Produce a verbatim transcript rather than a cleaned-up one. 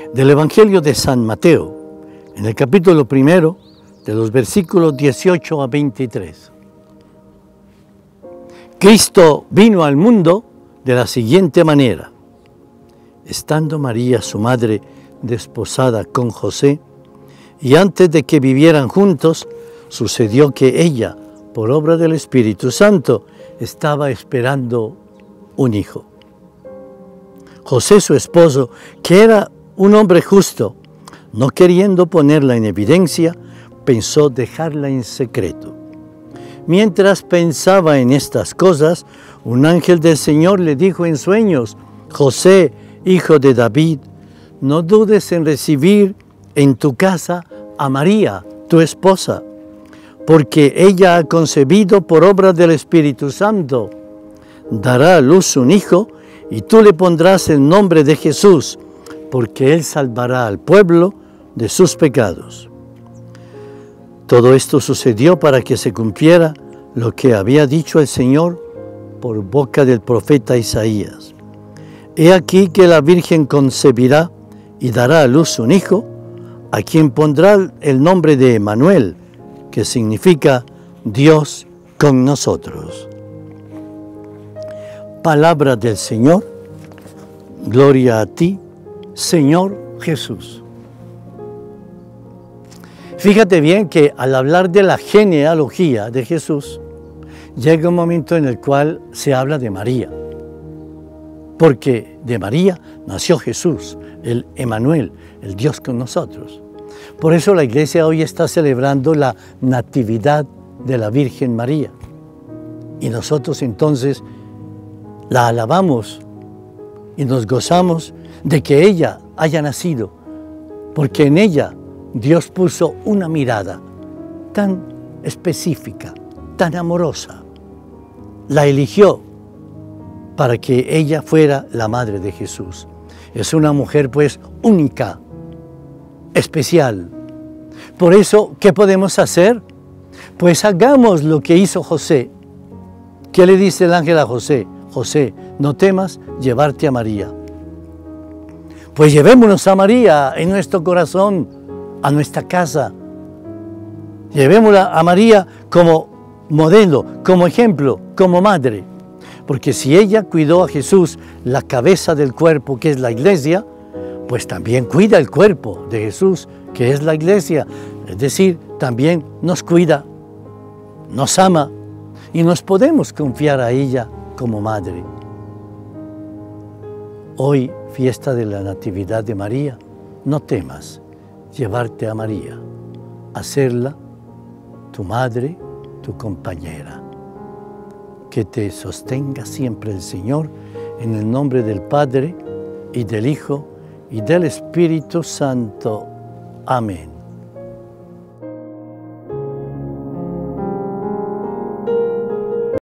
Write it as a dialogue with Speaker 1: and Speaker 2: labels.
Speaker 1: Del Evangelio de San Mateo, en el capítulo primero, de los versículos dieciocho a veintitrés. Cristo vino al mundo de la siguiente manera. Estando María, su madre, desposada con José, y antes de que vivieran juntos, sucedió que ella, por obra del Espíritu Santo, estaba esperando un hijo. José, su esposo, que era un hombre justo, no queriendo ponerla en evidencia, pensó dejarla en secreto. Mientras pensaba en estas cosas, un ángel del Señor le dijo en sueños: José, hijo de David, no dudes en recibir en tu casa a María, tu esposa, porque ella ha concebido por obra del Espíritu Santo. Dará a luz un hijo, y tú le pondrás el nombre de Jesús, porque él salvará al pueblo de sus pecados. Todo esto sucedió para que se cumpliera lo que había dicho el Señor por boca del profeta Isaías. He aquí que la Virgen concebirá y dará a luz un hijo, a quien pondrá el nombre de Emmanuel, que significa Dios con nosotros. Palabra del Señor. Gloria a ti, Señor Jesús. Fíjate bien que al hablar de la genealogía de Jesús, llega un momento en el cual se habla de María, porque de María nació Jesús, el Emmanuel, el Dios con nosotros. Por eso la iglesia hoy está celebrando la Natividad de la Virgen María. Y nosotros entonces la alabamos y nos gozamos de que ella haya nacido, porque en ella Dios puso una mirada tan específica, tan amorosa. La eligió para que ella fuera la madre de Jesús. Es una mujer pues única, especial. Por eso, ¿qué podemos hacer? Pues hagamos lo que hizo José. ¿Qué le dice el ángel a José? José, no temas llevarte a María. Pues llevémonos a María en nuestro corazón, a nuestra casa. Llevémosla a María como modelo, como ejemplo, como madre. Porque si ella cuidó a Jesús, la cabeza del cuerpo, que es la iglesia, pues también cuida el cuerpo de Jesús, que es la iglesia. Es decir, también nos cuida, nos ama y nos podemos confiar a ella como madre. Hoy, fiesta de la Natividad de María, no temas llevarte a María, hacerla tu madre, tu compañera. Que te sostenga siempre el Señor, en el nombre del Padre, y del Hijo, y del Espíritu Santo. Amén.